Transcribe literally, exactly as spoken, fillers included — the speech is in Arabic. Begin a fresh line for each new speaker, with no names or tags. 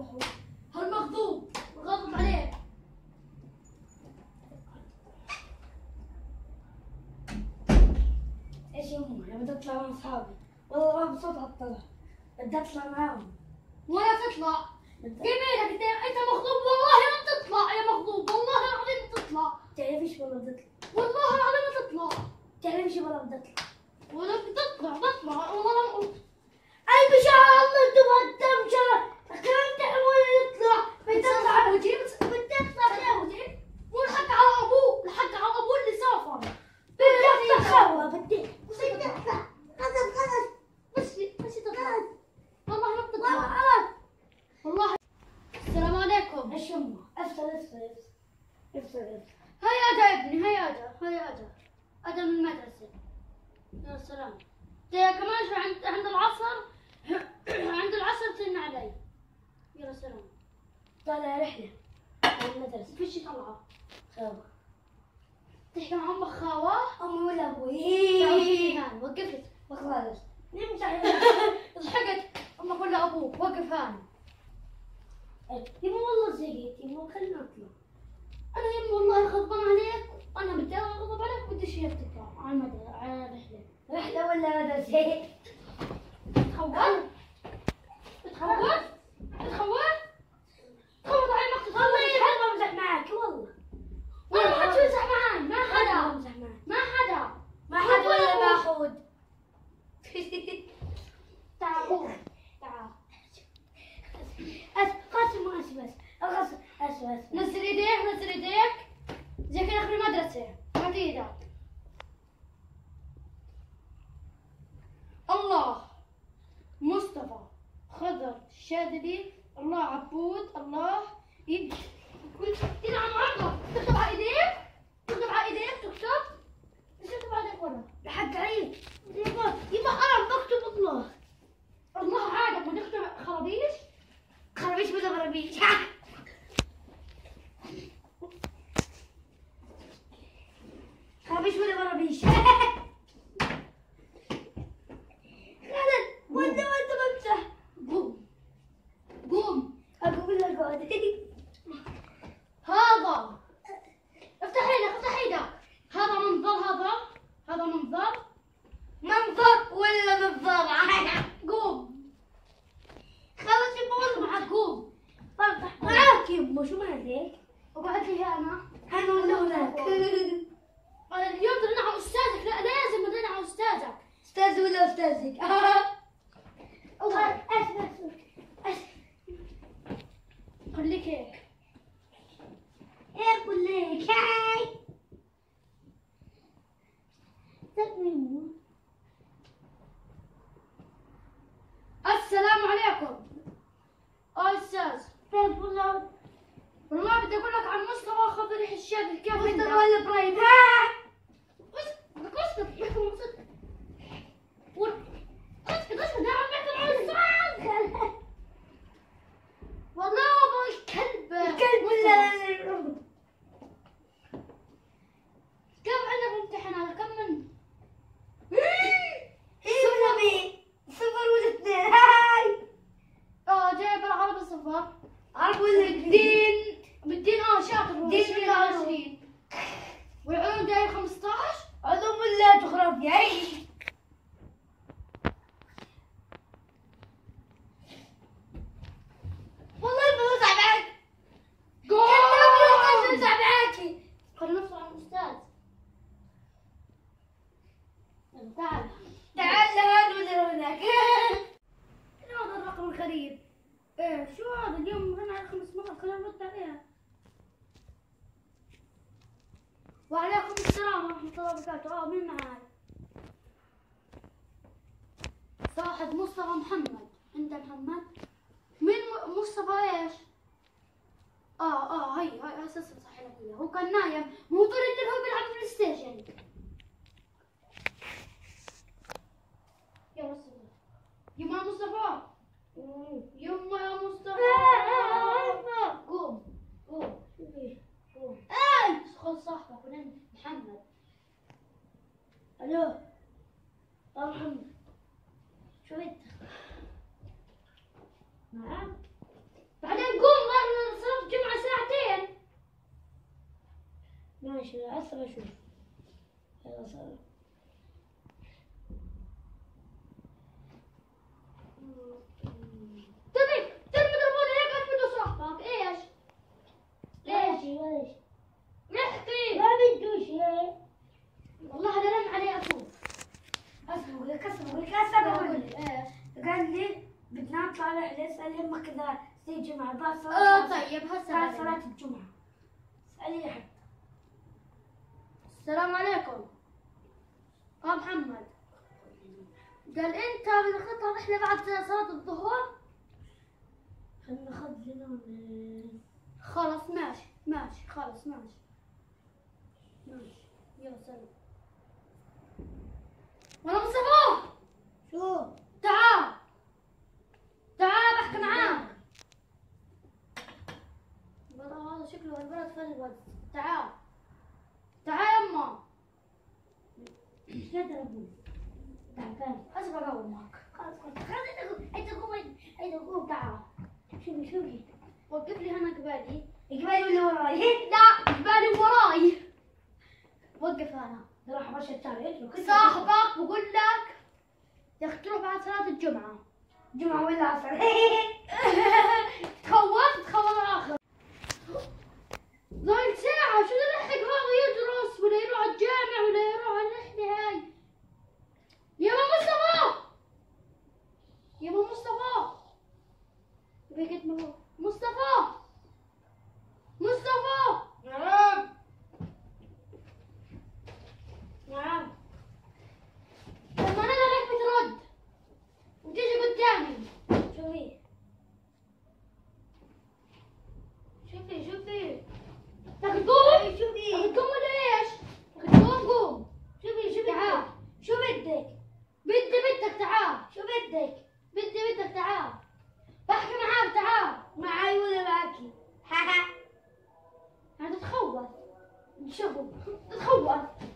اخوي. هالمغضوب غضب عليك.
ايش يا امي؟ انا بدي اطلع مع اصحابي، والله ما بصوت على الطلع، بدي اطلع معاهم.
ولا تطلع. في بينك انت انت مغضوب والله ما تطلع يا مغضوب، والله العظيم ما تطلع.
تعرفيش والله بدي اطلع.
والله العظيم ما تطلع.
تعرفيش والله بدي اطلع.
ولا بتطلع بطلع والله ما
قلبي شعر الله تبغى شعر كم تعمل يطلع بدي اطلع
وجهي بدي اطلع يا وجهي. والحق على ابوه، الحق على ابوه اللي سافر.
بدي اطلع خوا بدي
بدي اطلع.
خلص خلص
بس بس تطلع. والله ما
والله
بتطلع.
خلص.
والله. السلام عليكم.
ايش يما؟ افطر افطر افطر افطر افطر.
هيا اجا يا ابني، هيا اجا، هيا اجا. اجا من المدرسة. يا سلام. يا كمان شوي عند عند العصر عند العصر ترن علي. يا سلام.
طالع رحلة على المدرسة.
فيش طلعة.
خاوة.
تحكي مع امك خاوة؟
امي ولا ابوي؟
هان وقفت.
خلاص نمزح.
ضحكت امك ولا ابوك؟ وقف هان.
يما والله زهقت، يما خلينا نطلع.
انا يمي والله غضبان عليك، انا بدي اغضب عليك بدي شيء تطلع على المدى على رحلة.
رحلة ولا مدرسة؟
تخوف؟ بتخوف؟ بتخوف؟ تخوف على المقصد.
والله يحب امزح معك والله.
والله ما حد يمزح معي، ما حدا.
امزح معك.
ما حدا.
ما حد ولا ماخذ.
تعال قوم. تعال.
أس قاسم اسف بس. اسف اسف اسف.
نزل ايديك، نزل ايديك. زي كذا في المدرسة. هات ايدك. الله. مصطفى. خضر. شاذلي. الله عبود. الله. يد. يلعن عرضك. تكتب على ايديك. تكتب على ايديك تكتب. ايش تكتب على ايديك ولا؟
لحق علي. يبا يبا انا بكتب الله.
الله عادك ما تكتب خرابيش.
خربيش ولا خربيش. خربيش ولا خربيش. خالد وانت وانت بمزح.
قوم. قوم.
اقول لك قاعد.
هذا. افتح ايدك، افتح ايدك. هذا منظر، هذا. هذا منظر.
منظر ولا منظر؟
قوم.
خلاص يبا والله معك قوم. معاك يبا شو مالك؟
اقعد لي انا.
هنا ولا هناك؟
انا اليوم بدنا على استاذك، لا لازم بدنا على استاذك.
استاذ ولا استاذك؟
الله.
اسف اسف.
خليك هيك.
ايه اقول لك هاي.
السلام عليكم. اه استاذ.
طيب والله
والله بدي اقول لك عن مصطفى خضر الشاذلي كيف
مصطفى
انت؟
ولا ابراهيم؟
بدك اسكت يا اخي اسكت. اسكت اسكت يا عم احكي عن السؤال. والله ابو الكلب.
الكلب ولا
كم عندك امتحانات؟ كم من؟
صفر بي صفر ولا اثنين هاي.
اه جايب العربي صفر.
عرب ولا
بالدين بالدين اه شاطر.
دين
عشرين
ولا
على
علوم؟
عشرين. والعلوم جايب خمسطعش.
علوم ولا جغرافيا؟ هاي والله بوزع معك.
قوم.
بوزع معاكي.
خلينا نفصل عن الاستاذ. تعال.
تعال لهون ولا هناك.
هذا الرقم الغريب. ايه شو هذا اليوم رن على خمس مرات خلينا نرد عليها. وعليكم السلام ورحمة الله وبركاته. اه مين معاي؟ صاحب مصطفى محمد. انت محمد؟ مين م- مصطفى ايش؟ اه اه هي هي اساسا صح لك إياه. هو كان نايم، مو طول الليل هو بيلعب بلاي ستيشن. يا مصطفى. يما مصطفى. يما يا مصطفى. قوم قوم قوم.
اي
خذ صاحبك ونام محمد.
الو يا محمد شو انت؟
نعم. بعدين
هسه بشوف. يلا صار.
تبي تبي تليفون هيك اثبت صاحبك ايش؟ ليش؟
ليش؟
احكي.
ما بدوش ليه؟
والله هذا رن عليه اشوف.
اسمع لك اسمع لك هسه بقول
بقول
لك.
ايش؟
قال لي بدنا نطلع رحلة اسأل يمك كذا زي الجمعة بعد صلاة
اه
الشمس.
طيب هسه
بعد
بعدين.
صلاة الجمعة. اسألي حتى.
السلام عليكم. اه محمد. قال انت بدك تطلع رحله بعد صلاه الظهر؟
خلينا ناخذ لنا من-
خلص ماشي ماشي خلص ماشي ماشي يلا سلام. ولا مصطفى
شو؟
تعال تعال بحكي معاك. والله هذا شكله البلد فلوت. تعال تعال يما.
ايش قادر اقول؟ تعبان.
هسه بقوم معك.
خلاص خلاص خلاص انت قوم انت قوم انت قوم تعال. شوفي شوفي.
وقف لي هنا قبالي.
قبالي ولا وراي؟
لا قبالي وراي. وقف هنا.
راح برشا الشارع.
صاحبك بقول لك بدك تروح بعد صلاة الجمعة.
جمعة ولا عصر؟
تخوف تخوف آخر. ضايل ساعة شو اللي لحق هذا يدرس ولا يروح على الجامع ولا يروح على الرحلة هاي. يا ابو مصطفى يا ابو مصطفى بقيت مو مصطفى مصطفى.
نعم نعم.
لما انا لك بترد وتيجي قدامي.
شوفي
شوفي شوفي بدك تقوم؟
شوفي
بدك تقوم ولا ايش؟ بدك تقوم قوم.
شوفي شو
تعال.
بدك؟ شو بدك؟
بدي بدك تعال.
شو بدك؟
بدي بدك تعال. بحكي معاك تعال.
معي ولا معكي؟ ها ها.
يعني تتخوف. شوفوا تتخوف.